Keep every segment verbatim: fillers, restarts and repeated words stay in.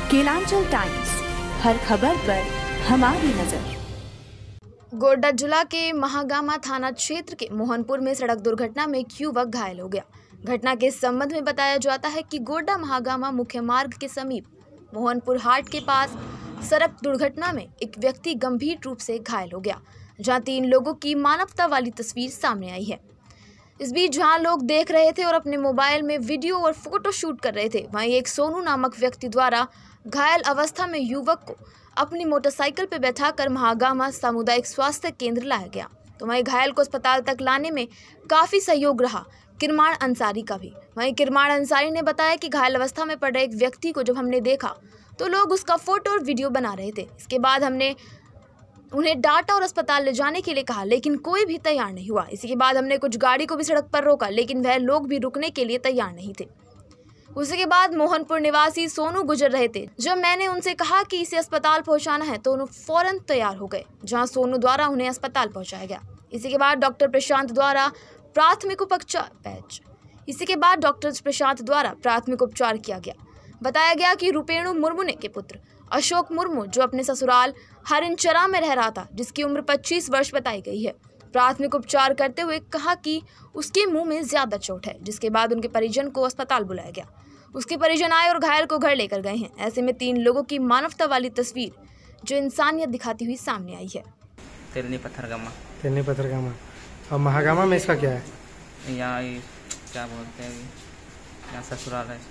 Kelanchal times, हर खबर पर हमारी नजर। गोड्डा जिला के महागामा थाना क्षेत्र के मोहनपुर में सड़क दुर्घटना में एक युवक घायल हो गया। घटना के संबंध में बताया जाता है कि गोड्डा महागामा मुख्य मार्ग के समीप मोहनपुर हाट के पास सड़क दुर्घटना में एक व्यक्ति गंभीर रूप से घायल हो गया, जहां तीन लोगों की मानवता वाली तस्वीर सामने आई है। इस बीच जहां लोग देख रहे थे और अपने मोबाइल में वीडियो और फोटो शूट कर रहे थे, वहीं एक सोनू नामक व्यक्ति द्वारा घायल अवस्था में युवक को अपनी मोटरसाइकिल पर बैठाकर महागामा सामुदायिक स्वास्थ्य केंद्र लाया गया। तो वहीं घायल को अस्पताल तक लाने में काफ़ी सहयोग रहा किरमान अंसारी का भी। वहीं किरमान अंसारी ने बताया कि घायल अवस्था में पड़ रहे एक व्यक्ति को जब हमने देखा तो लोग उसका फोटो और वीडियो बना रहे थे। इसके बाद हमने उन्हें डांटा और अस्पताल ले जाने के लिए कहा, लेकिन कोई भी तैयार नहीं हुआ। इसी के बाद हमने कुछ गाड़ी को भी सड़क पर रोका, लेकिन वह लोग भी रुकने के लिए तैयार नहीं थे। उसी के बाद मोहनपुर निवासी सोनू गुजर रहे थे। जब मैंने उनसे कहा कि इसे अस्पताल पहुंचाना है तो उन्हें फौरन तैयार हो गए, जहां सोनू द्वारा उन्हें अस्पताल पहुंचाया गया। इसी के बाद डॉक्टर प्रशांत द्वारा प्राथमिक उपचार पैच इसी के बाद डॉक्टर प्रशांत द्वारा प्राथमिक उपचार किया गया। बताया गया कि रुपेणु मुर्मू के पुत्र अशोक मुर्मू, जो अपने ससुराल हरिनचरा में रह रहा था, जिसकी उम्र पच्चीस वर्ष बताई गई है, प्राथमिक उपचार करते हुए कहा कि उसके मुंह में ज्यादा चोट है। जिसके बाद उनके परिजन को अस्पताल बुलाया गया। उसके परिजन आए और घायल को घर लेकर गए हैं। ऐसे में तीन लोगों की मानवता वाली तस्वीर जो इंसानियत दिखाती हुई सामने आई है। तेलनी पत्थरगामा तेलनी पत्थरगामा और महागामा में इसका क्या है? यहाँ क्या बोलते हैं, यहाँ ससुराल है।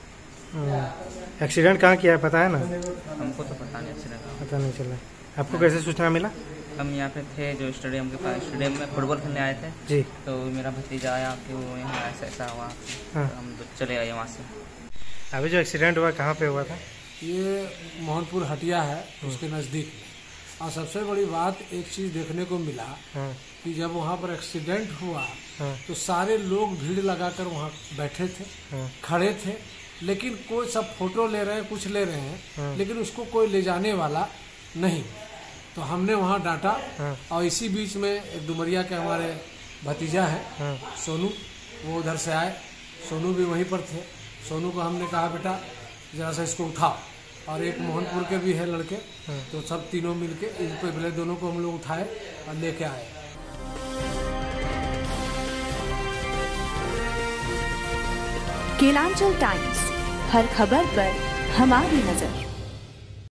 एक्सीडेंट कहाँ किया है पता है ना? हमको तो पता नहीं चला पता नहीं चला। आपको कैसे सूचना मिला? हम यहाँ पे थे जो स्टेडियम के पास, स्टेडियम में फुटबॉल खेलने आए थे जी। तो मेरा भतीजा आया कि वो यहाँ ऐसा ऐसा हुआ। हाँ। तो हम चले आए वहाँ से। अभी जो एक्सीडेंट हुआ कहाँ पे हुआ था? ये मोहनपुर हटिया है, उसके नज़दीक। और सबसे बड़ी बात एक चीज़ देखने को मिला कि जब वहाँ पर एक्सीडेंट हुआ तो सारे लोग भीड़ लगाकर वहाँ बैठे थे, खड़े थे, लेकिन कोई सब फोटो ले रहे हैं, कुछ ले रहे हैं, लेकिन उसको कोई ले जाने वाला नहीं। तो हमने वहाँ डांटा और इसी बीच में एक डुमरिया के हमारे भतीजा है सोनू, वो उधर से आए। सोनू भी वहीं पर थे। सोनू को हमने कहा बेटा जरा सा इसको उठाओ, और एक मोहनपुर के भी है लड़के, तो सब तीनों मिलके इनको पहले दोनों को हम लोग उठाए और लेके आए। केलांचल टाइम्स, हर खबर पर हमारी नजर।